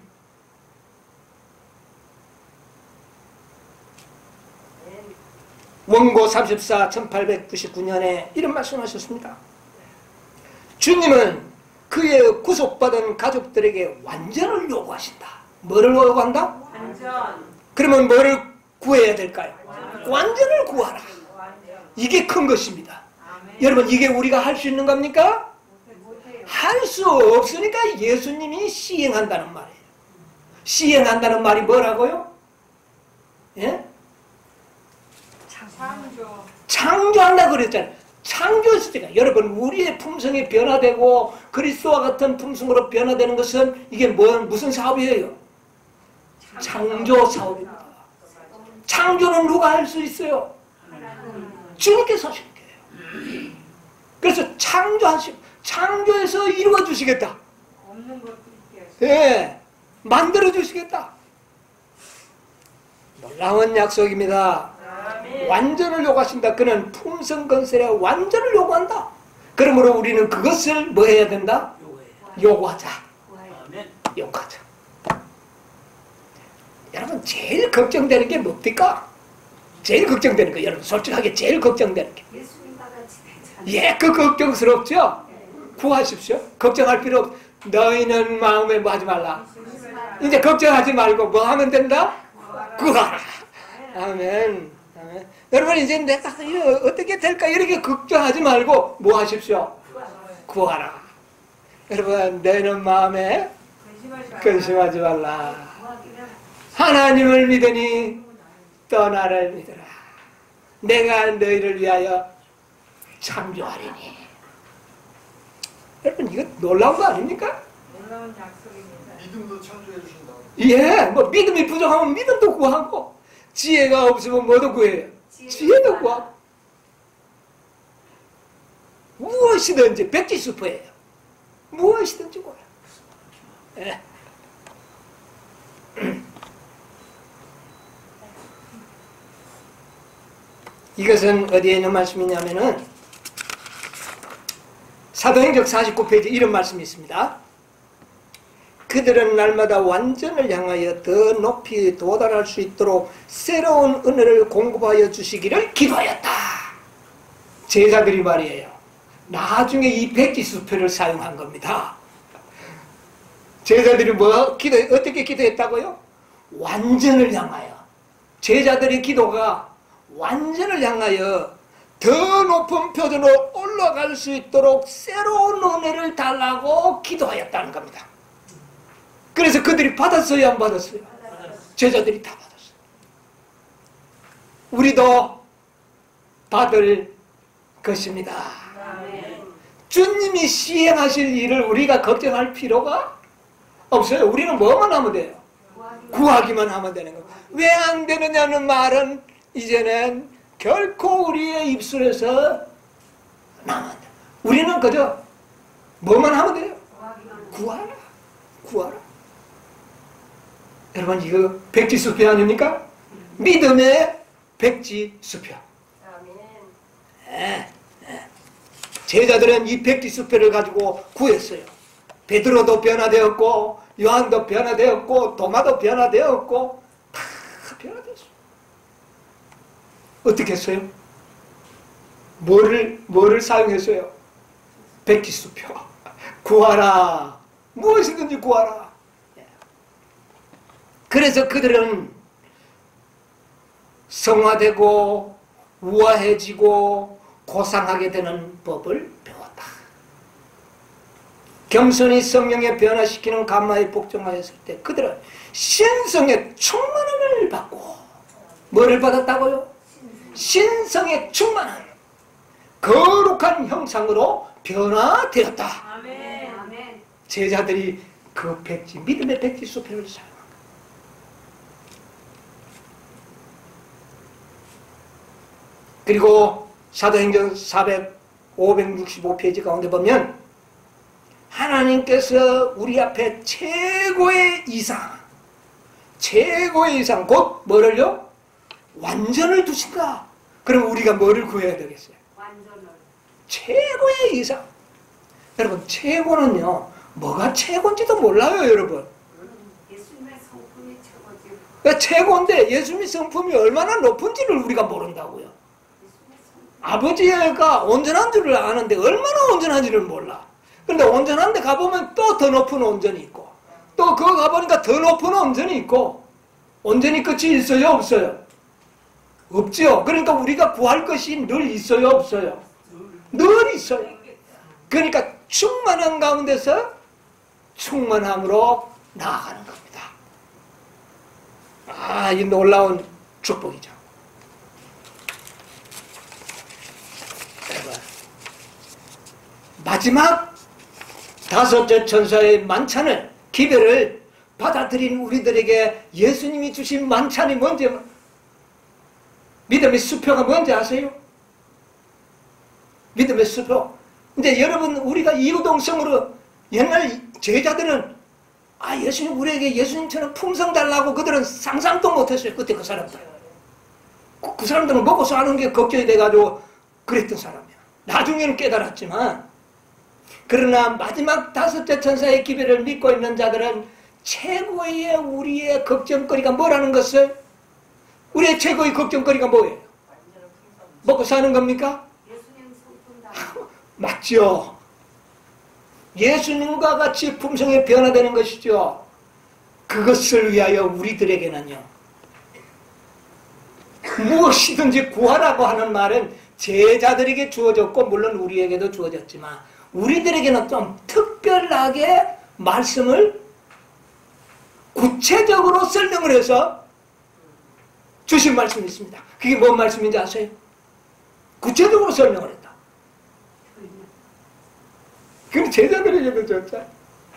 원고 삼십사 천팔백구십구 년에 이런 말씀하셨습니다. 주님은 그의 구속받은 가족들에게 완전을 요구하신다. 뭐를 요구한다? 완전. 그러면 뭐를 구해야 될까요? 완전. 완전을 구하라. 완전. 이게 큰 것입니다. 여러분 이게 우리가 할 수 있는 겁니까? 못해요. 할 수 없으니까 예수님이 시행한다는 말이에요. 시행한다는 말이 뭐라고요? 예? 창조. 창조한다 그랬잖아요. 창조했을 때가 여러분 우리의 품성이 변화되고 그리스도와 같은 품성으로 변화되는 것은 이게 뭐, 무슨 사업이에요? 창조 사업입니다. 창조는 누가 할 수 있어요? 주님께서 하시는 거예요. 그래서 창조하시, 창조해서 이루어 주시겠다. 없는 것도 있게. 예, 만들어 주시겠다. 놀라운 약속입니다. 아멘. 완전을 요구하신다. 그는 품성건설의 완전을 요구한다. 그러므로 우리는 그것을 뭐 해야 된다? 요거예요. 요구하자. 아멘. 요구하자. 여러분 제일 걱정되는 게 뭡니까? 제일 걱정되는 거 여러분 솔직하게 제일 걱정되는 게 예수님 같이 되잖아요. 예, 그 걱정스럽죠? 구하십시오. 걱정할 필요 없. 너희는 마음에 뭐 하지 말라. 이제 걱정하지 말고 뭐 하면 된다? 구하라. 아멘. 아멘. 여러분 이제 내가 이거 어떻게 될까 이렇게 걱정하지 말고 뭐 하십시오? 구하라. 여러분 너희는 마음에 근심하지 말라. 하나님을 믿으니 또 나를 믿으라. 내가 너희를 위하여 창조하리니. 여러분 이거 놀라운 거 아닙니까? 놀라운 약속입니다. 믿음도 창조해 주신다. 예, 뭐 믿음이 부족하면 믿음도 구하고 지혜가 없으면 뭐도 구해요? 지혜도 구하고 무엇이든지 백지수퍼예요. 무엇이든지 구해요. 예. 이것은 어디에 있는 말씀이냐면은 사도행전 사십구 페이지 이런 말씀이 있습니다. 그들은 날마다 완전을 향하여 더 높이 도달할 수 있도록 새로운 은혜를 공급하여 주시기를 기도하였다. 제자들이 말이에요. 나중에 이 백지수표를 사용한 겁니다. 제자들이 뭐 기도 어떻게 기도했다고요? 완전을 향하여. 제자들의 기도가 완전을 향하여 더 높은 표준으로 올라갈 수 있도록 새로운 은혜를 달라고 기도하였다는 겁니다. 그래서 그들이 받았어요, 안 받았어요? 제자들이 다 받았어요. 우리도 받을 것입니다. 주님이 시행하실 일을 우리가 걱정할 필요가 없어요. 우리는 뭐만 하면 돼요? 구하기만 하면 되는 거예요. 왜 안 되느냐는 말은 이제는 결코 우리의 입술에서 나면 안 돼요. 우리는 그저 뭐만 하면 돼요? 구하라. 구하라. 여러분 이거 백지수표 아닙니까? 믿음의 백지수표. 아멘. 예, 예. 제자들은 이 백지수표를 가지고 구했어요. 베드로도 변화되었고 요한도 변화되었고 도마도 변화되었고 다 변화됐어요. 어떻게 했어요? 뭐를 뭐를 사용했어요? 백지수표. 구하라. 무엇이든지 구하라. 그래서 그들은 성화되고 우아해지고 고상하게 되는 법을 배웠다. 겸손히 성령에 변화시키는 감마에 복종하였을 때 그들은 신성의 충만함을 받고 뭐를 받았다고요? 신성의 충만함, 거룩한 형상으로 변화되었다. 아멘. 아멘. 제자들이 그 백지, 믿음의 백지 수표를 사용합니다. 그리고 사도행전 사백, 오백육십오 페이지 가운데 보면 하나님께서 우리 앞에 최고의 이상, 최고의 이상, 곧 뭐를요? 완전을 두신다. 그럼 우리가 뭐를 구해야 되겠어요? 완전을. 최고의 이상. 여러분 최고는요 뭐가 최고인지도 몰라요. 여러분 예수님의 성품이 최고지. 그러니까 최고인데 예수님의 성품이 얼마나 높은지를 우리가 모른다고요. 예수님의 성품. 아버지가 온전한 줄을 아는데 얼마나 온전한지를 몰라. 그런데 온전한 데 가보면 또 더 높은 온전이 있고 또 그거 가보니까 더 높은 온전이 있고 온전히 끝이 있어요? 없어요? 없죠. 그러니까 우리가 구할 것이 늘 있어요? 없어요? 늘 있어요. 그러니까 충만한 가운데서 충만함으로 나아가는 겁니다. 아, 이 놀라운 축복이죠. 마지막 다섯째 천사의 만찬을, 기별을 받아들인 우리들에게 예수님이 주신 만찬이 뭔지, 믿음의 수표가 뭔지 아세요? 믿음의 수표. 근데 여러분, 우리가 이구동성으로, 옛날 제자들은 아, 예수님, 우리에게 예수님처럼 품성 달라고 그들은 상상도 못했어요. 그때 그 사람들. 그, 그 사람들은 먹고 사는 게 걱정이 돼가지고 그랬던 사람이야. 나중에는 깨달았지만, 그러나 마지막 다섯째 천사의 기별을 믿고 있는 자들은 최고의 우리의 걱정거리가 뭐라는 것을, 우리의 최고의 걱정거리가 뭐예요? 먹고 사는 겁니까? 예수님 성품 다 맞죠. 예수님과 같이 품성이 변화되는 것이죠. 그것을 위하여 우리들에게는요, 무엇이든지 구하라고 하는 말은 제자들에게 주어졌고 물론 우리에게도 주어졌지만 우리들에게는 좀 특별하게 말씀을 구체적으로 설명을 해서 주신 말씀이 있습니다. 그게 뭔 말씀인지 아세요? 구체적으로 설명을 했다. 그럼 제자들에게도 줬죠.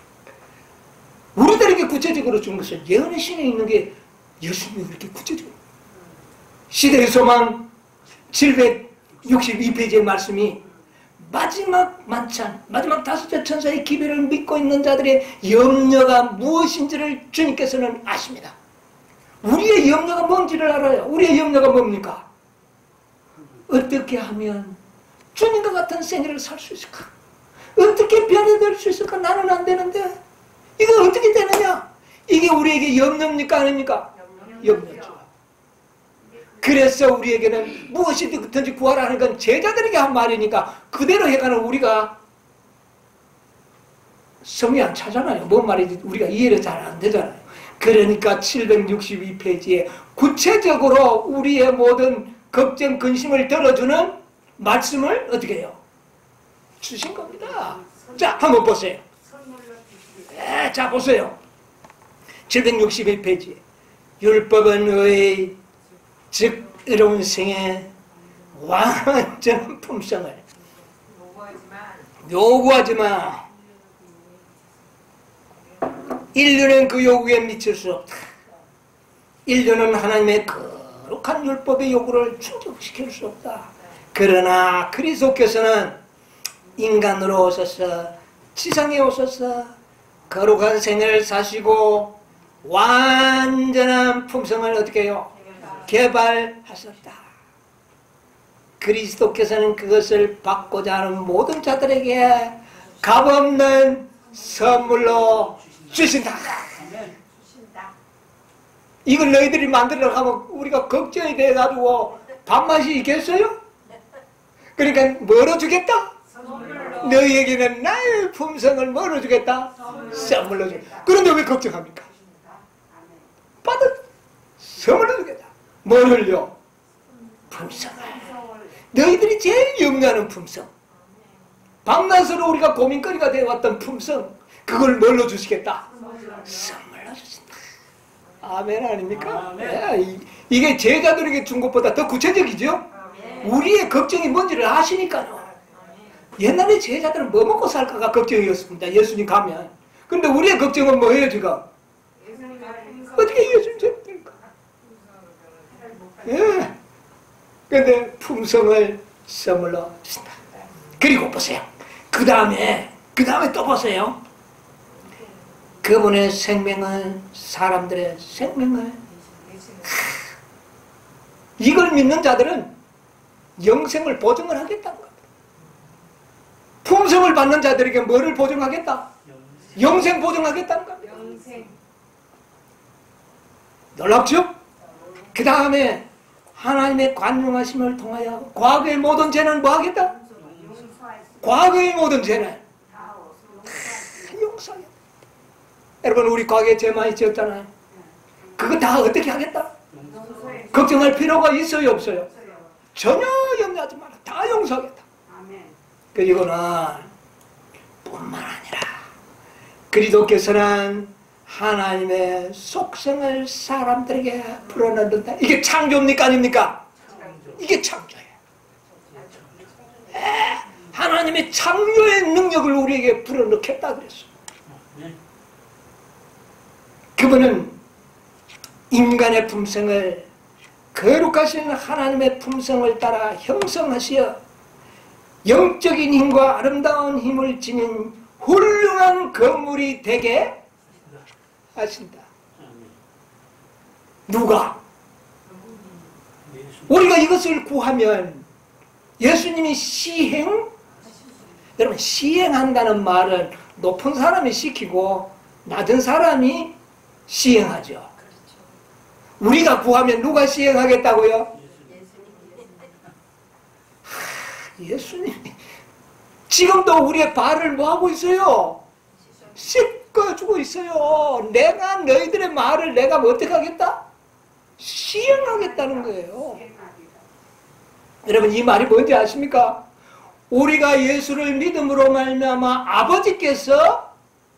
우리들에게 구체적으로 준 것은 예언의 신에 있는 게 예수님이 그렇게 구체적으로. 시대의 소망 칠백육십이 페이지의 말씀이 마지막 만찬, 마지막 다섯째 천사의 기별을 믿고 있는 자들의 염려가 무엇인지를 주님께서는 아십니다. 우리의 염려가 뭔지를 알아요. 우리의 염려가 뭡니까? 어떻게 하면 주님과 같은 생애를 살 수 있을까? 어떻게 변화될 수 있을까? 나는 안 되는데 이거 어떻게 되느냐? 이게 우리에게 염려입니까? 아닙니까? 염려죠. 그래서 우리에게는 무엇이든지 구하라는 건 제자들에게 한 말이니까 그대로 해가는 우리가 성이 안 차잖아요. 뭔 말인지 우리가 이해를 잘 안 되잖아요. 그러니까 칠백육십이 페이지에 구체적으로 우리의 모든 걱정, 근심을 덜어주는 말씀을 어떻게 해요? 주신 겁니다. 자, 한번 보세요. 네, 자, 보세요. 칠백육십일 페이지. 율법은 의의, 즉 의로운 생에 완전한 품성을 요구하지만 인류는 그 요구에 미칠 수 없다. 인류는 하나님의 거룩한 율법의 요구를 충족시킬 수 없다. 그러나 그리스도께서는 인간으로 오셔서 지상에 오셔서 거룩한 생을 사시고 완전한 품성을 어떻게 해요? 개발하셨다. 그리스도께서는 그것을 받고자 하는 모든 자들에게 값없는 선물로 주신다. 이걸 너희들이 만들어 가면 우리가 걱정이 돼가지고 밥맛이 있겠어요? 그러니까 뭐로 주겠다? 너희에게는 나의 품성을 뭐로 주겠다? 선물로 주겠다. 그런데 왜 걱정합니까? 받은 선물로 주겠다. 뭐를요? 품성을. 너희들이 제일 염려하는 품성. 밤낮으로 우리가 고민거리가 되어왔던 품성. 그걸 뭘로 주시겠다? 선물로 주신다. 아멘 아닙니까? 아멘. 네, 이게 제자들에게 준 것보다 더 구체적이죠? 우리의 걱정이 뭔지를 아시니까요. 옛날에 제자들은 뭐 먹고 살까가 걱정이었습니다. 예수님 가면. 근데 우리의 걱정은 뭐예요 지금? 어떻게 예수님 잡을까? 예. 근데 품성을 선물로 주신다. 그리고 보세요. 그 다음에, 그 다음에 또 보세요. 그분의 생명은 사람들의 생명을. 이걸 믿는 자들은 영생을 보증을 하겠다는 겁니다. 품성을 받는 자들에게 뭐를 보증하겠다? 영생 보증하겠다는 겁니다. 놀랍죠? 그 다음에 하나님의 관용하심을 통하여 과거의 모든 죄는 뭐 하겠다? 과거의 모든 죄는 용서하겠다. 여러분 우리 과거에 죄 많이 지었잖아요. 그거 다 어떻게 하겠다? 걱정할 필요가 있어요 없어요? 전혀 염려하지 마라. 다 용서하겠다. 그리고는 뿐만 아니라 그리스도께서는 하나님의 속성을 사람들에게 불어넣는다. 이게 창조입니까 아닙니까? 이게 창조예요. 에, 하나님의 창조의 능력을 우리에게 불어넣겠다 그랬어요. 그분은 인간의 품성을 거룩하신 하나님의 품성을 따라 형성하시어 영적인 힘과 아름다운 힘을 지닌 훌륭한 건물이 되게 하신다. 누가? 우리가 이것을 구하면 예수님이 시행? 여러분, 시행한다는 말은 높은 사람이 시키고 낮은 사람이 시행하죠. 우리가 구하면 누가 시행하겠다고요? 예수님이 지금도 우리의 발을 뭐하고 있어요? 씻어주고 있어요. 내가 너희들의 말을 내가 뭐 어떻게 하겠다? 시행하겠다는 거예요. 여러분, 이 말이 뭔지 아십니까? 우리가 예수를 믿음으로 말미암아 아버지께서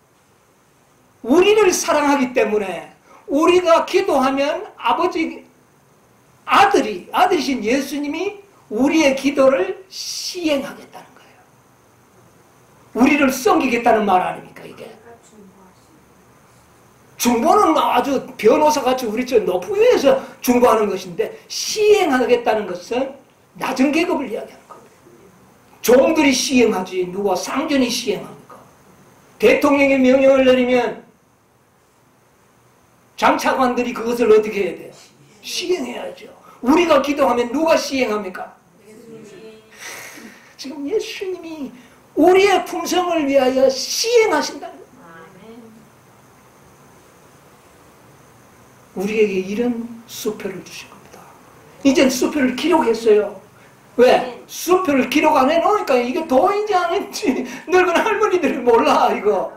우리를 사랑하기 때문에 우리가 기도하면 아버지 아들이 아들이신 예수님이 우리의 기도를 시행하겠다는 거예요. 우리를 섬기겠다는 말 아닙니까 이게? 중보는 아주 변호사같이 우리 저 높은 위에서 중보하는 것인데 시행하겠다는 것은 낮은 계급을 이야기하는 겁니다. 종들이 시행하지 누가 상전이 시행합니까? 대통령이 명령을 내리면 장차관들이 그것을 어떻게 해야 돼요? 시행해야죠. 우리가 기도하면 누가 시행합니까? 예수님이. 지금 예수님이 우리의 품성을 위하여 시행하신다는 거예요. 우리에게 이런 수표를 주신 겁니다. 이제 수표를 기록했어요. 왜? 수표를 기록 안 해놓으니까 이게 도인지 아닌지 늙은 할머니들이 몰라 이거.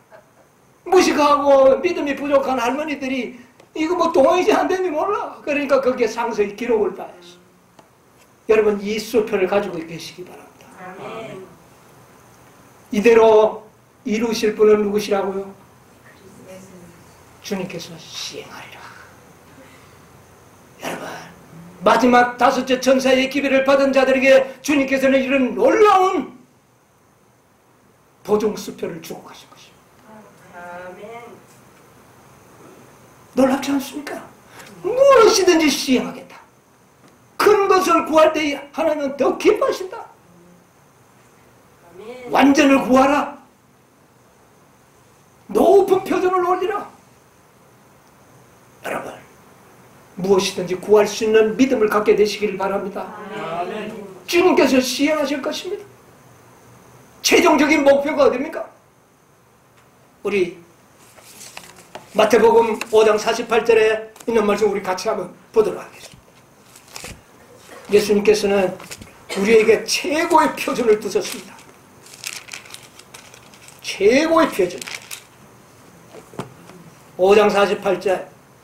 무식하고 믿음이 부족한 할머니들이 이거 뭐 동의지 안 되는지 몰라. 그러니까 거기에 상세히 기록을 봐야지. 여러분 이 수표를 가지고 계시기 바랍니다. 아멘. 이대로 이루실 분은 누구시라고요? 주님께서 시행하리라. 여러분 마지막 다섯째 천사의 기별을 받은 자들에게 주님께서는 이런 놀라운 보증 수표를 주고 가신 것입니다. 놀랍지 않습니까? 무엇이든지 시행하겠다. 큰 것을 구할 때 하나님은 더 기뻐하신다. 완전을 구하라. 높은 표준을 올리라. 여러분 무엇이든지 구할 수 있는 믿음을 갖게 되시길 바랍니다. 아멘. 주님께서 시행하실 것입니다. 최종적인 목표가 어디입니까? 우리 마태복음 오 장 사십팔 절에 있는 말씀 우리 같이 한번 보도록 하겠습니다. 예수님께서는 우리에게 최고의 표준을 두셨습니다. 최고의 표준. 오 장 사십팔 절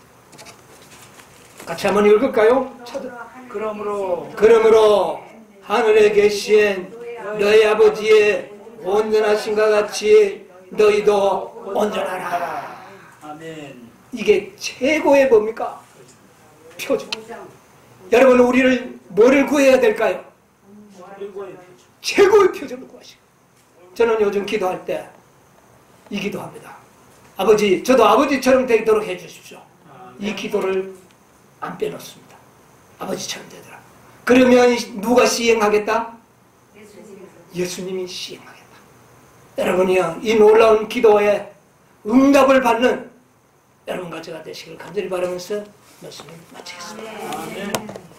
같이 한번 읽을까요? 그러므로 그러므로 하늘에 계신 너희 아버지의 온전하신과 같이 너희도 온전하라. 아멘. 이게 최고의 뭡니까? 표준. 여러분 우리를 뭐를 구해야 될까요? 최고의 표준을 구하시고. 저는 요즘 기도할 때 이 기도합니다. 아버지 저도 아버지처럼 되도록 해주십시오. 이 기도를 안 빼놓습니다. 아버지처럼 되더라. 그러면 누가 시행하겠다? 예수님이 시행하겠다. 여러분이요 이 놀라운 기도에 응답을 받는 여러분과 제가 되시길 간절히 바라면서 말씀을 마치겠습니다. 아멘.